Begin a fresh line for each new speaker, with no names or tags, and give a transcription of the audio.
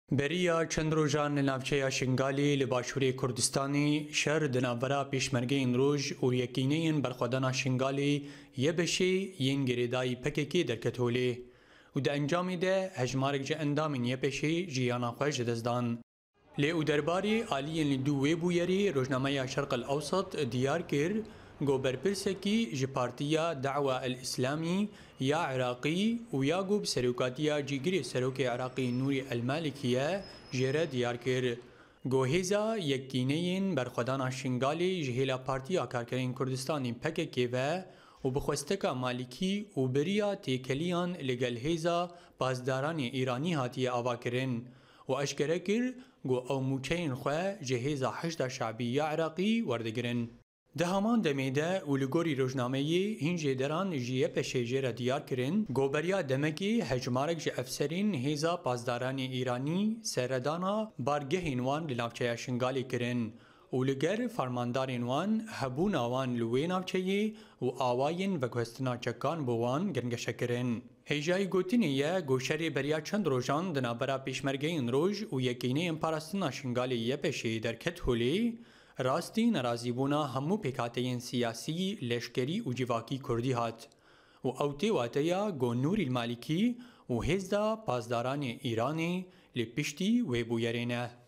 بریا چند روزان لناوچه شنگالی لباشوری کردستانی شهر دناورا پیشمرگین روز و یقینین برخودان شنگالی یه بشی ین گریدای پککی درکتولی و ده انجامی ده هجمارک جه اندامین یه بشی جیانا خوش دزدان. لی او درباری آلیین لدوی بویری روزنامه شرق الاوسط دیار کر گو برپرسکی جه پارتیا دعوة الاسلامی یا عراقی و یا گو بسروکاتیا جیگری سروک عراقی نوری المالکیه جره دیار کر. گو هیزا یکینین برخودان شنگالی جهیلا پارتیا کارکرین کردستانی پککی و بخوستکا مالکی و بریا تیکلیان لگل هیزا بازداران ایرانی هاتی آوا کرن و اشکره کر گو او موچین خواه جهیزا حشد شعبی عراقی وردگرن. ده همان دمیده و لگوری روزنامه هنجه دران جیه پشیجه را دیار کرن گوبریا دمکی هجمارک جه افسرین هیزا پازداران ایرانی سردانا بارگهین وان لنافچه شنگالی کرن و لگر فرماندارین وان هبون آوان لوی نافچه و آواین و گوستنا چکان بوان گرنگشه کرن. هیجای گوتینیه گوشری بریا چند روزان دنابرا پیشمرگین روز و یکینه امپارستنا شنگالی یه پشی درکت هولی راستی نرازیبونا همو پیکاتین سیاسی لشکری و جواکی کردی هات و اوتی واتیا گو نوری المالکی و هزدا پازداران ایرانی لپشتی و بویرینه.